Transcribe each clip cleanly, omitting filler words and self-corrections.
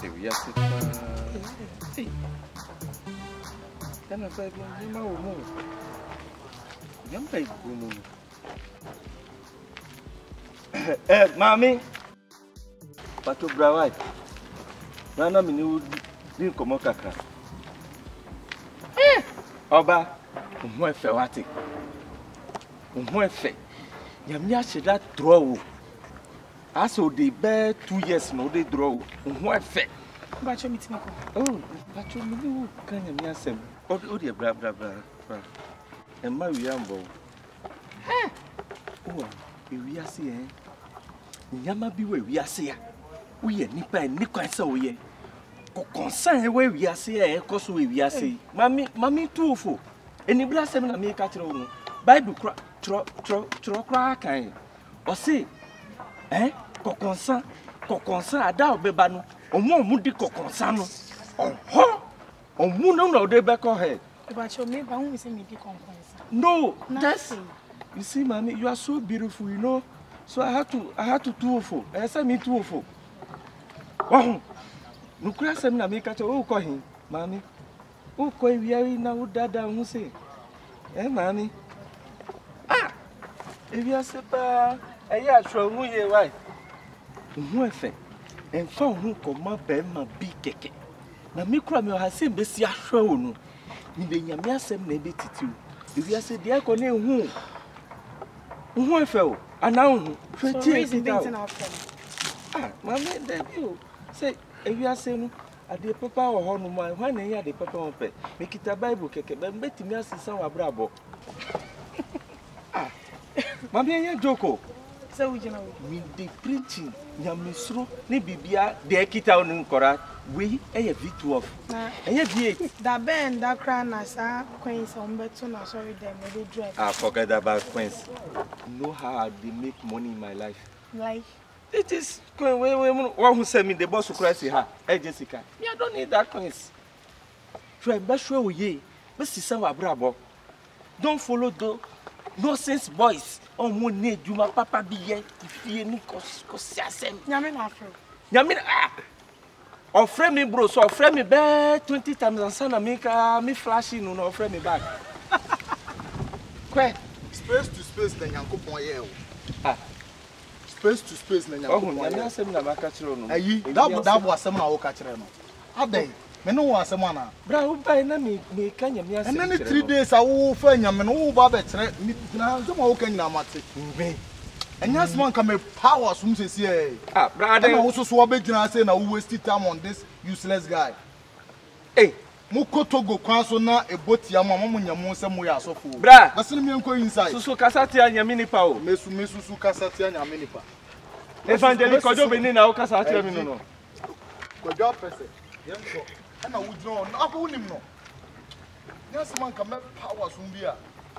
we are sick. Then I said, Mammy, but to Brawai, Nana Minu didn't come out. Oba, umwe fe wati. Umwe fe. Nyamia she that draw. Aso de be 2 years no dey draw. Umwe fe. Bacho meet me. Oh, bacho me kan nyamia sem. O de bra. E ma wi ambo. Oh, e wi ase nyama bi we ase ya. Wo ye nipa ni kwan se wo ye. Concern we ase e koso we ase. Mami tuofo. Eni bla sem na me ka kire wo. Bible tro kan. O se kokonsan ada obeba no. Omo di kokonsan no. Oho. Omu no na ode be ko he. But you me ba hu say me di kokonsan. No, that's you see, mommy, you are so beautiful, you know. So I had to tuofo. I said me tuofo. Wow. No crash him na me catch oh call him, mommy. Oh call we are na wo dada hu say. Mommy. Ah. If you say pa, ya sure hu ye why. Hu efe. En fa hu koma be ma bi keke. Na me kura me ha se mbesi ahwe wo no. Ni be nyame asem na be titiu. If you say dey ko ne hu. Hu efe o. Ana hu. So reason things na ah, mommy, that you say if you are saying ade papa wo ho no man hwan na ya de papa won pe me kita bible keke be mbetimi asisa wa brabo ah mama ya joko so we jina we dey preaching nyamesro ne bibia de kita on nkora we eye V12 na eye V8 da ben da kra na sa queens on beto na sorry them we dey drive. Ah, forget about queens. You know how they make money in my life. Like it is one who sent me the boss who cries her. Hey Jessica, me I don't need that coins. Try be sure ye. Be sisa wa brabo. Don't follow the nonsense boys. On mo need you my papa be here if you ni cause asem. nyame na afro. Nyame ah. Offer me bro, so offer me be 20 times and sana me flashing no offer me back. Kwe space to space na Nyankopon ye o. Ah. Space to space na Nyankopon. Oh, nyame asem na maka kire no. Ayi, dabo asem na wo ka kire no. Aden, me no wo asem ana. Bra wo bai na me ka nyame asem. And then 3 days a wo fa nyame no wo ba be kire na so ma wo ka nyina mate. Me. Enya small come power sum sesi e. Ah, brother. Na wo so so be gina say na wo waste time on this useless guy. Hey, mu kotogo kwan so na ebotia mo nyamo se mo ya asofo. Bra. Basini me enko inside. Susu kasati ya nyame nipa o. Mesu kasati ya nyame nipa. Evangelic kojo beni na o kasati ya mi no. Kojo pese. Yenko. Ana wo dro no apo unim no. Yes man come power sum bia.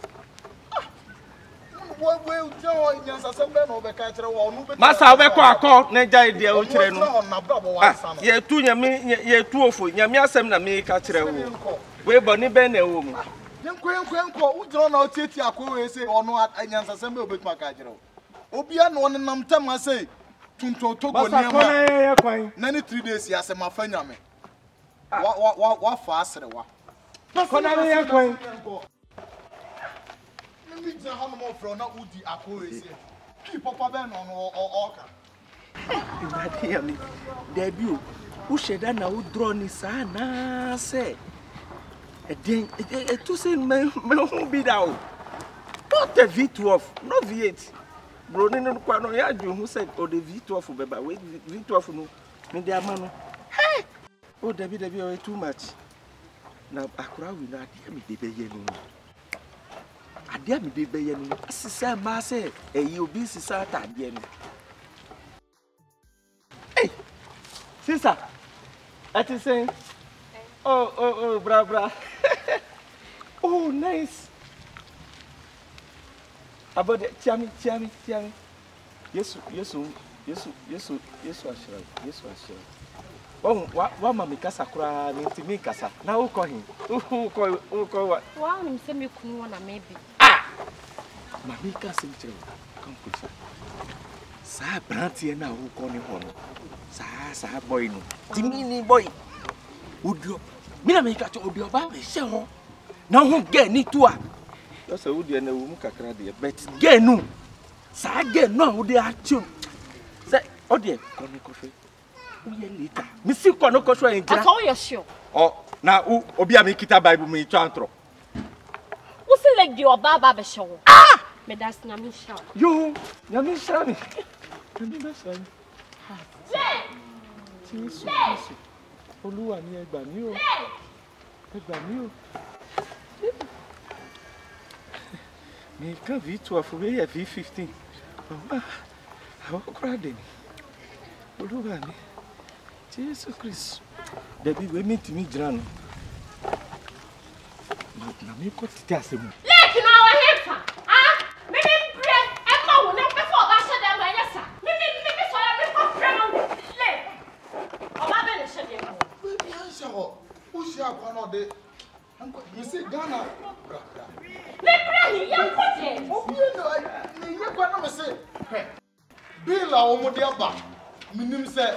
Masa we ko akọ na jai dia o kire no. Ye tu nyame ye tu ofo nyame asem na me ka kire wo. We boni be na ewo mu. Yenko wo dro na o tieti akọ we say ono anyansa sem be obetuma ka kire wo. Obia na one nam tam ase tunto togo niam. Masa ko na kwan. Na ni 3 days ya asem afa nyame. Wa fa asere wa. Ko na ye kwan. Me tell how more from na udi akore say keep papa ben on oka Ndade ya mi debi o wo sheda na wo draw ni sa na se eden to say me hu bi da o not the V12 no V8 bro ni no kwa no ya ju hu say o the V12 beba we V12 no me dey ama no hey o debi o too much na akura wi na ade mi dey be ye no Adia mi dey be ye no asisa ma se eyi obi sisa atade no. Hey sister at is saying oh bra oh nice about the tiami yesu ashira wa mama kasa kura ni ntimi kasa na wo ko hin wo ko wa nim se me kunu na maybe Mami kasa mi chere come quick Sa brantie na wo ko ni ho no. Sa boy no. Timini boy. Udio. Mina me ka cho odio ba be hye ho. Na ho ge ni to a. Yo say udio na wo mu kakra de bet ge nu. Sa ge no wo de achu. Say odie ko ni ko fe. Wo ye lita. Mi si ko no ko so en tira. Aso ye sure. Oh, na obi a me kita Bible me twa antro. Wo se like di oba be hye ho. Ah! Me das na mi sha. Yo, na mi sha ni. Ni be sha ni. Jesus. Olúwa mi ẹ gbà mí o. Ẹ gbà mí o. Mi kan V12 we ye V15. Awo kora de ni. Olúwa mi. Jesus Christ. Debi we mi ti mi jira no. Na mi ko ti asemu. Leki na wa hefa. Ah, me bre e ma wo na pe fo ba se dem ma yesa. Me so ya me ko pre no. Le. Oba be le se dem mo. Baby, answer her. Who's your corner there? You see, Ghana. Me bre ni yan ko je. Oh, you know, you can't say. Bill, our Modiaba. Minim say,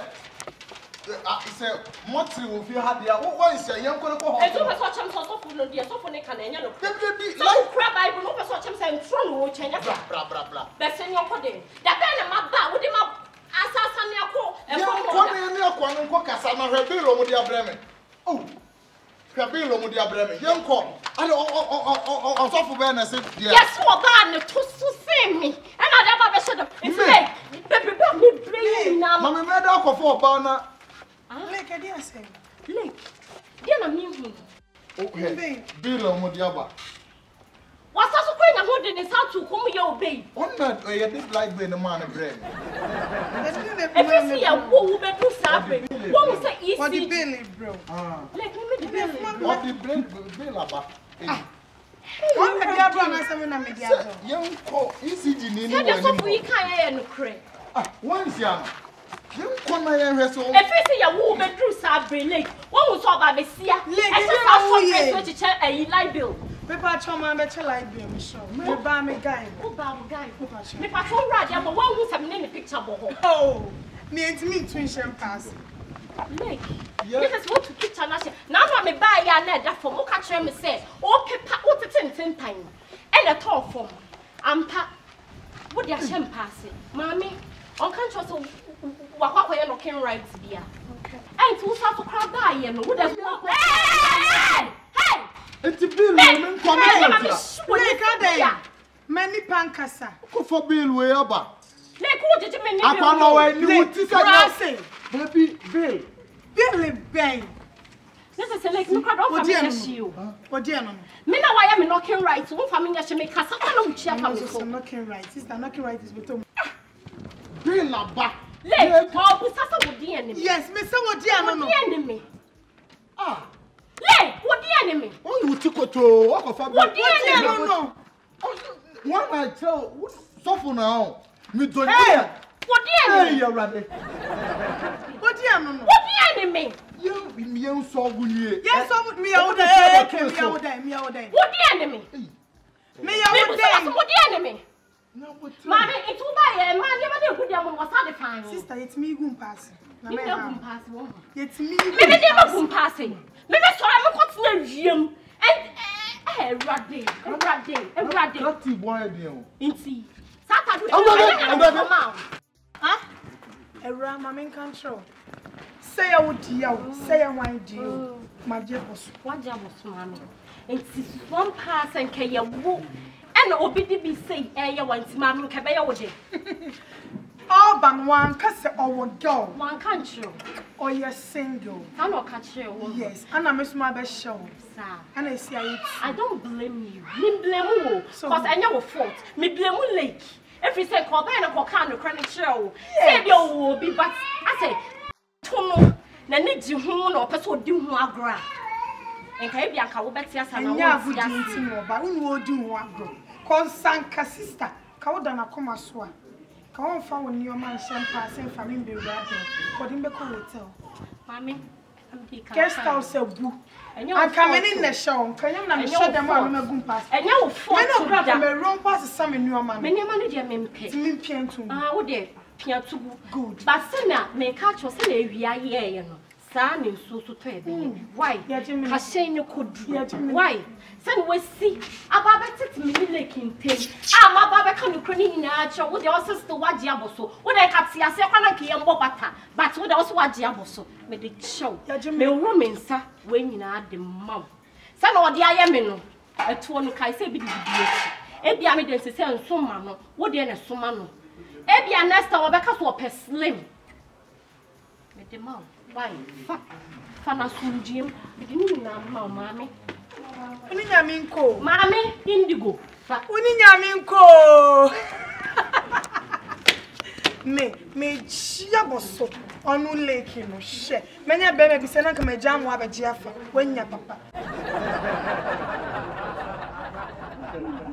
Motri will feel happy. What is your young girl? E so so cham so for no dia so for ne kan enya no. Baby, so crab Bible no so cham say ntro no chenya bra. Be se nyo ko de. Da be na ma ba wo de ma asasa ne akọ e ko ko ne akọ no ko kasa na hwe Bill omo dia breme. Oh. Hwe Bill omo dia breme. Yenko. Ale o so for be na say dia. Yes, what ba ne to so say me. E na da ba be so dem. It's like baby ba me brain na. Mama me da akọ for na. Like I didn't say. Like, dia na mi hu. Okay. Bill omo dia ba. What's also going to hold in his house to come your baby? On that, you did like being a man of bread. If you see a woman do something, what was it easy? What the belly, bro? Like, me the belly. What the bread, Bill about? One media brother, I said, I'm media. Young call easy to need. That's what we can't cry. Once young. You come and wrestle. If you see a woman do something, like, what was all about the sea? I just saw a light bill. People choma better like being show. Me ba me guy. Who ba guy? Me patrol radio, but one who's having any picture boho. Oh, me and me twin sham pass. Like, this is what to picture na. Now me buy ya na that for mo catch me say, "Oh paper, what the tin time." And a tall form. Ampa. What the sham pass. Mommy, on can trust wa ya no can right bia. Okay. And to start to cry buy ya no. What the Hey! It's a bill, woman. Come on, many pancasa. Go for bill way up. Like, what did you mean? I can't know why you say. Baby, Bill. Billy Bay. This is a like, look at all you. What dear, no. Me now I am knocking right. One family should make us a chair. I'm knocking right. Sister, knocking right is with them. Bill, not back. Let Paul Sasa would the enemy. Yes, Miss What dear, no. The enemy. Ah. Lay, what the enemy? Oh, you took it to walk of what the enemy? No. One I tell, suffer now. Me don't What the enemy? You're right. What dear, no. What the enemy? You saw you. Yes, so me out there. Me out there. What the enemy? Me out there. What the enemy? Mommy, it's over here. Man, you never put them on what's the fine. Sister, it's me who pass. You never pass. It's me. Me never passing. Me so I'm continue wiem. Everyday. What you boy do? Inti. Saturday. Huh? Era mama in control. Say I would you. Say I want you. My jebos. What jebos, mommy? Inti one pass and can you woo. And obidi be say you want mommy can be your day. All but one cause or girl. One country. Or you're single. I don't catch you. Yes, and I miss my best show. And I see I don't blame you. Me blame you. Because I know fault. Me blame you like. Every say call by and call can chronic show. Say you will be but I say Tono na need you who no person do who agra. And can be a cow bet yes and I would but we will do what go. Cause Sanka sister. Kaudana come as one. Come on, found your man sent passing from him be rapping. For him be hotel. Mommy, I'm big. Guest house a boo. I'm coming in the show. Can you not show them all my goon pass? And you for no grab me wrong pass some in your man. Many money, dear Mimpe. Mimpian to ah, would they? pia to Good. But sena me catch was in a ye no. San in so to why? Kashay no could why? Sen we see about it me like in take. My baba can cranny in nature with your sister what diaboso. What I can see, I say, I can't bata, but what else what diaboso made it show. Me woman, sir, when you add the mum. Son or the Iamino, a 2 kai say, be the Ebi amidence say and so mano, what the so mano. Ebi anesta or back up slim. With the mum. Why? Fana sunjim, bidini na mama. Uni nyaminko. Mami indigo. Uni nyaminko. Me chia boso. Onu leki no she. Menya bebe bi se na ka mejamu abeji afa. Wenya papa.